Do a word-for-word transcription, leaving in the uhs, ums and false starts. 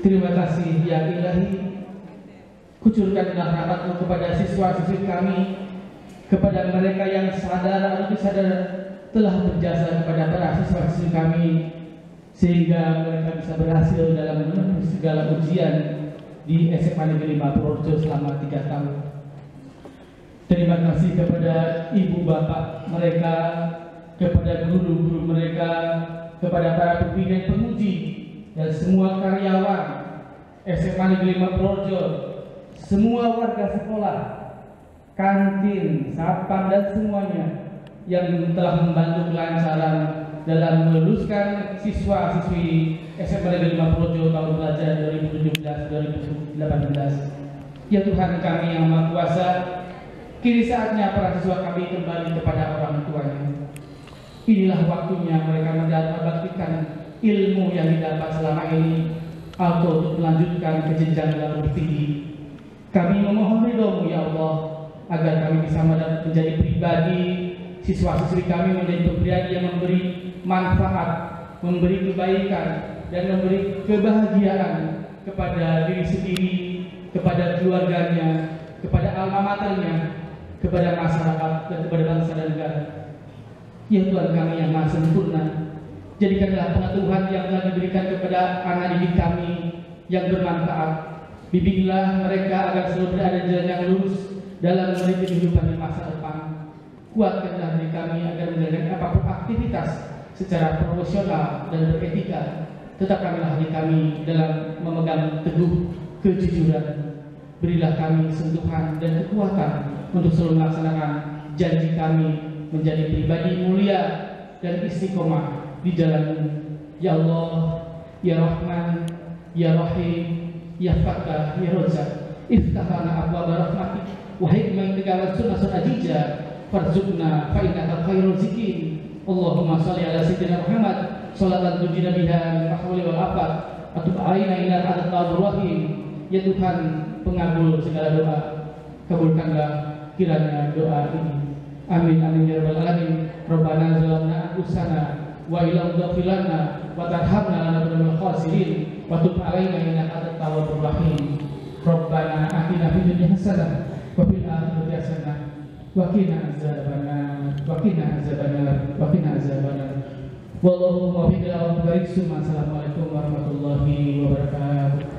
Terima kasih ya Ilahi, kucurkanlah rahmat-Mu kepada siswa-siswi kami, kepada mereka yang sadar atau tidak sadar telah berjasa kepada para siswa-siswi kami, sehingga mereka bisa berhasil dalam menempuh segala ujian di S M A Negeri lima Purworejo selama tiga tahun. Terima kasih kepada ibu bapak mereka, kepada guru-guru mereka, kepada para pembina pemuji dan semua karyawan S M A Negeri lima Purworejo, semua warga sekolah, kantin, satpam dan semuanya yang telah membantu kelancaran dalam meluluskan siswa-siswi S M A Negeri lima Purworejo tahun pelajaran dua ribu tujuh belas dua ribu delapan belas. Ya Tuhan kami yang Maha Kuasa, kini saatnya para siswa kami kembali kepada orang tuanya. Inilah waktunya mereka mendapatkan ilmu yang didapat selama ini atau untuk melanjutkan ke jenjang yang lebih tinggi. Kami memohon ridho-Mu ya Allah, agar kami bisa menjadi pribadi, siswa-siswi kami menjadi pribadi yang memberi manfaat, memberi kebaikan dan memberi kebahagiaan kepada diri sendiri, kepada keluarganya, kepada alma maternya, kepada masyarakat dan kepada bangsa dan negara. Ya Tuhan kami yang Maha Sempurna, jadikanlah pengetahuan yang telah diberikan kepada anak didik kami yang bermanfaat. Bimbinglah mereka agar selalu berada di jalan yang lurus dalam meniti kehidupan di masa depan. Kuatkanlah diri kami agar menjalankan apapun aktivitas secara profesional dan beretika. Tetapkanlah diri kami dalam memegang teguh kejujuran. Berilah kami sentuhan dan kekuatan untuk selalu melaksanakan janji kami menjadi pribadi mulia dan istiqomah di jalan-Mu. Ya Allah, Ya Rahman, Ya Rahim, Ya Fattah, Ya Razzaq, iftahana abwaab rahmatik wa hikmah tegala sunnah ajija farzuqna fa innaka khairul zikin. Allahumma shalli ala sayyidina Muhammad sholatan tujina biha al-mahwali wal afat atub alaina innaka antal rahim. Ya Tuhan pengabul segala doa, kabulkanlah kiranya doa ini. Amin amin ya rabbal alamin. Rabbana zalamna anfusana wa illam taghfir lana wa tarhamna lanakunanna minal khasirin wa tub alaina innaka antat tawwabur rahim. Rabbana atina fid dunya hasanah wa fil akhirati hasanah wa qina azabannar wa qina azabannar wa qina azabannar. Wallahu muwaffiq ila aqwamit thoriq. Assalamualaikum warahmatullahi wabarakatuh.